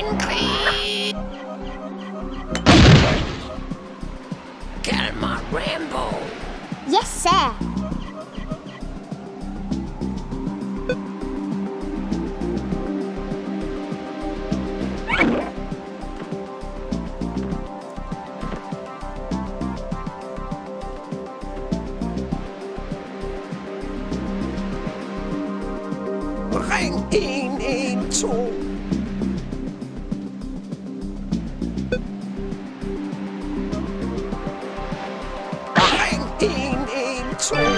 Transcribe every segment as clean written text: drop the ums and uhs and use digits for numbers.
Increase! Calma, Rambo! Yes, sir. Ring 112. Ring 112.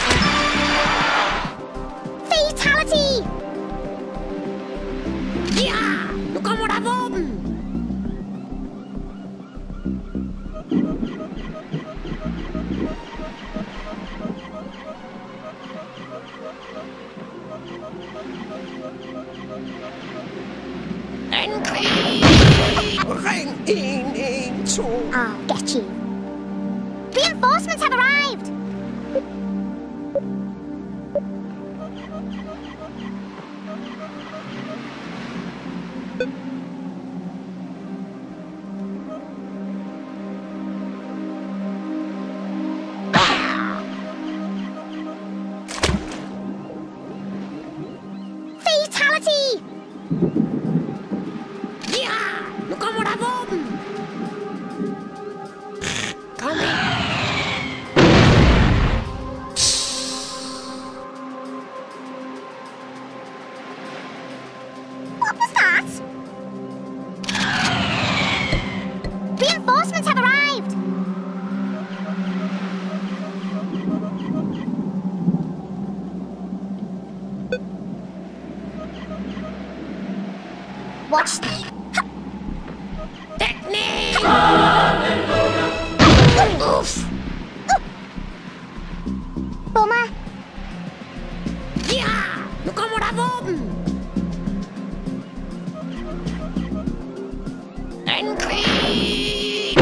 Fatality! Ja, nu kommer der våben. Angrib! Ring 112. I'll get you. Reinforcements have arrived! Fatality! Ja, nu kommer der våben. Kom ind. What was that? Reinforcements have arrived! Watch this. Techniek! Oef. Bomber! Ja, nu kommer der våben. Angrib!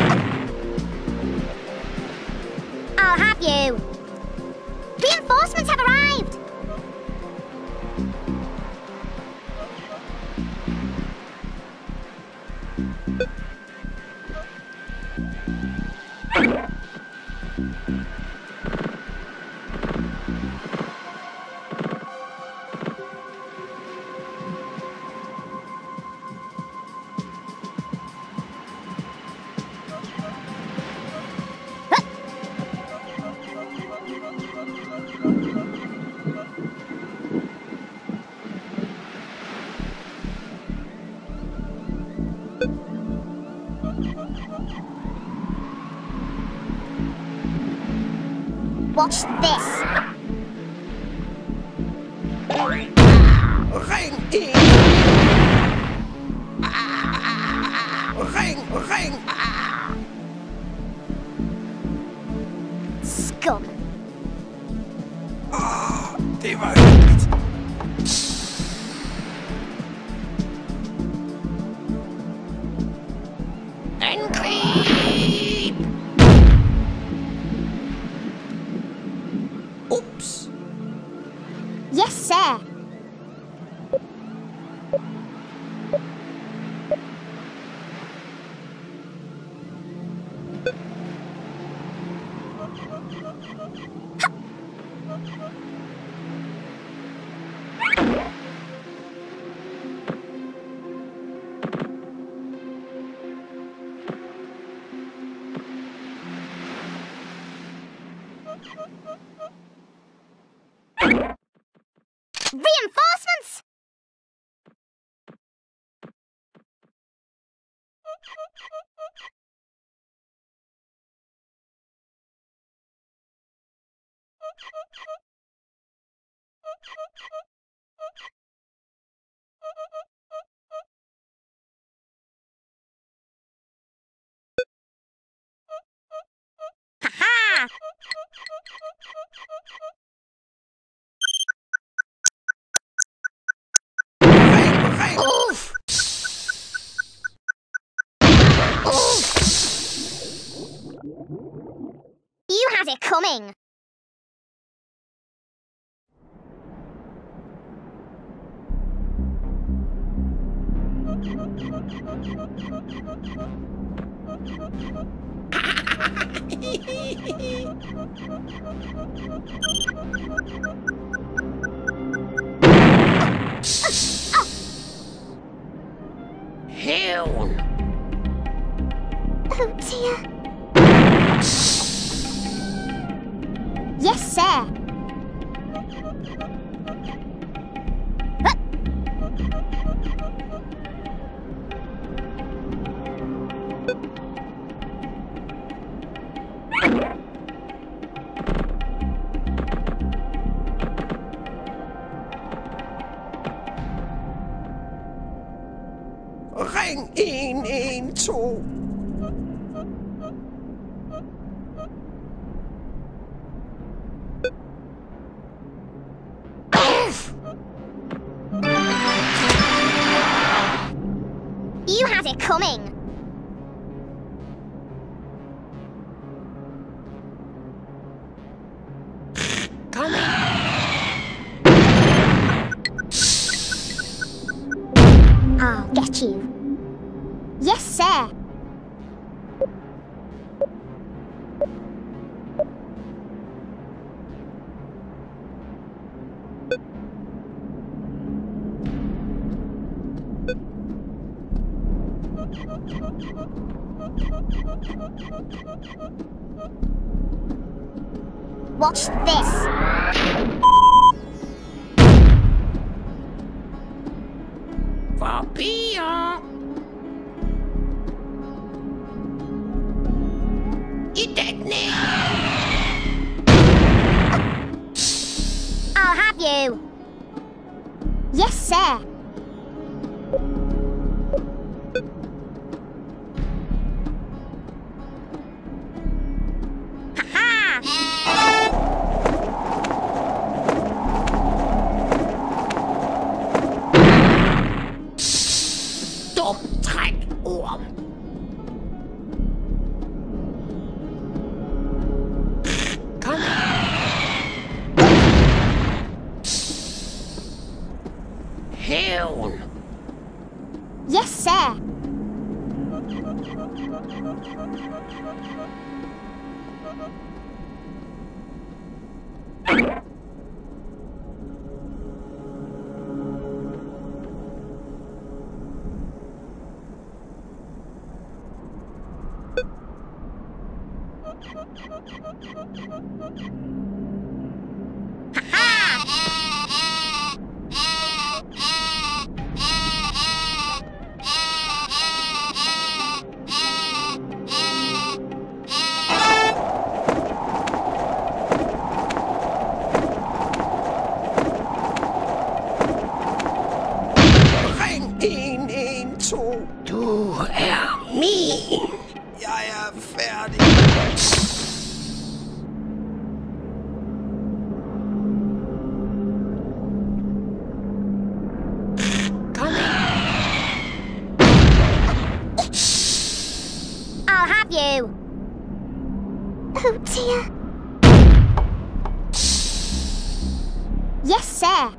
I'll have you. Reinforcements have arrived! Watch this. Ring 1. Ring. Scum. Det var hyggeligt. Angrib! Ups. Yes, sir. Reinforcements! Ha-ha! Oof. You had it coming. Hell. Oh dear. Yes, sir. Ring 112. You had it coming. I'll get you. Yes, sir. Watch this. Papillon. You dead now. I'll have you. Yes, sir. Trækorm. Kom. Hævn. Yes, sir. Ring 112. Du min. Jeg færdig. I'll have you. Oh dear. Yes, sir.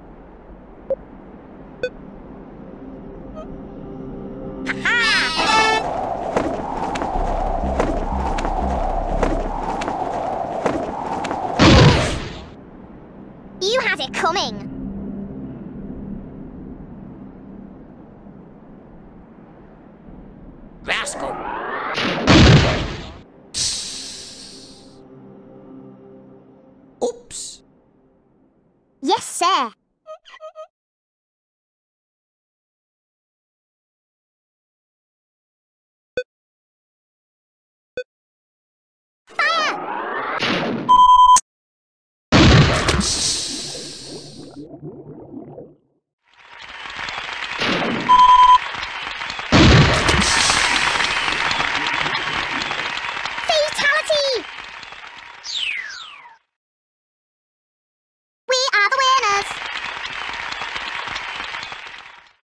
You had it coming. Værsgo. Oops. Yes, sir.